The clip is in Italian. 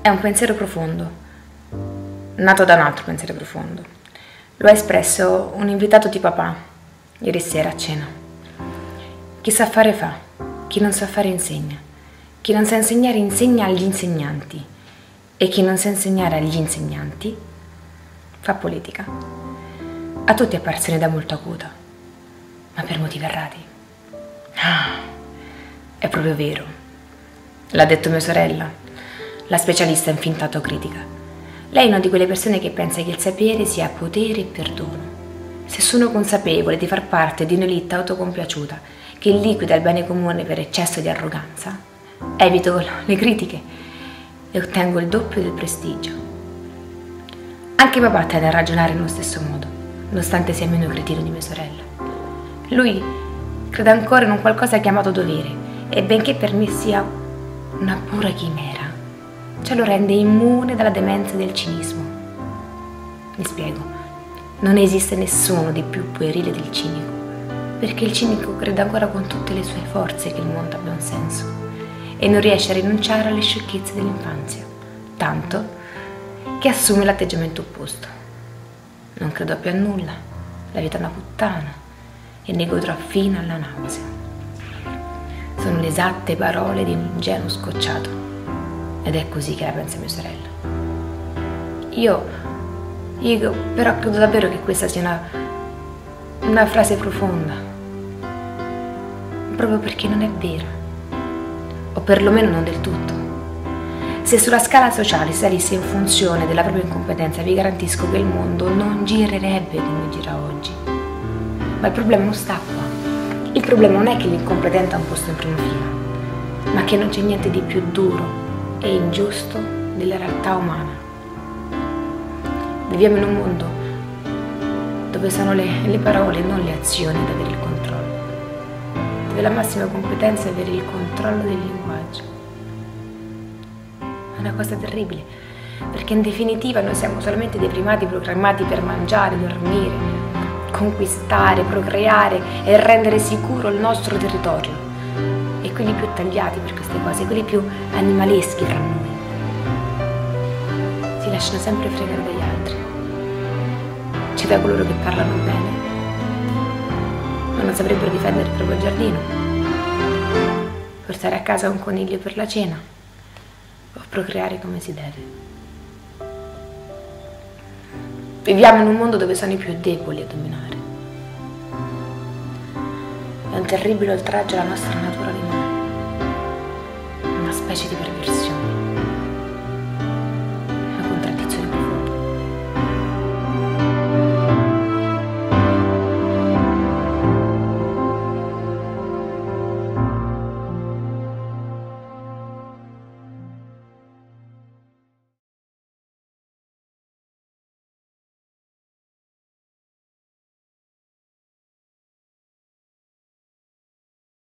È un pensiero profondo, nato da un altro pensiero profondo. Lo ha espresso un invitato di papà ieri sera a cena. Chi sa fare fa, chi non sa fare insegna. Chi non sa insegnare insegna agli insegnanti e chi non sa insegnare agli insegnanti fa politica. A tutti apparse un'idea molto acuta, ma per motivi errati. È proprio vero, l'ha detto mia sorella, la specialista in finta autocritica. Lei è una di quelle persone che pensa che il sapere sia potere e perdono. Se sono consapevole di far parte di un'elite autocompiaciuta che liquida il bene comune per eccesso di arroganza, evito le critiche e ottengo il doppio del prestigio. Anche papà tende a ragionare nello stesso modo, nonostante sia meno cretino di mia sorella. Lui crede ancora in un qualcosa chiamato dovere e benché per me sia una pura chimera, ciò lo rende immune dalla demenza del cinismo. Mi spiego, non esiste nessuno di più puerile del cinico, perché il cinico crede ancora con tutte le sue forze che il mondo abbia un senso e non riesce a rinunciare alle sciocchezze dell'infanzia, tanto che assume l'atteggiamento opposto. Non credo più a nulla, la vita è una puttana e ne godrò fino alla nausea. Sono le esatte parole di un ingenuo scocciato. Ed è così che la pensa mia sorella. Io però credo davvero che questa sia una frase profonda, proprio perché non è vera, o perlomeno non del tutto. Se sulla scala sociale salisse in funzione della propria incompetenza, vi garantisco che il mondo non girerebbe come gira oggi. Ma il problema non sta qua. Il problema non è che l'incompetente ha un posto in prima fila, ma che non c'è niente di più duro e ingiusto della realtà umana. Viviamo in un mondo dove sono le parole, non le azioni, ad avere il controllo, dove la massima competenza è avere il controllo del linguaggio. È una cosa terribile, perché in definitiva noi siamo solamente dei primati programmati per mangiare, dormire, conquistare, procreare e rendere sicuro il nostro territorio. E quelli più tagliati per queste cose, quelli più animaleschi tra noi, si lasciano sempre fregare dagli altri. C'è da coloro che parlano bene, ma non saprebbero difendere il proprio giardino, portare a casa un coniglio per la cena o procreare come si deve. Viviamo in un mondo dove sono i più deboli a dominare. È un terribile oltraggio alla nostra natura umana, una specie di perversione.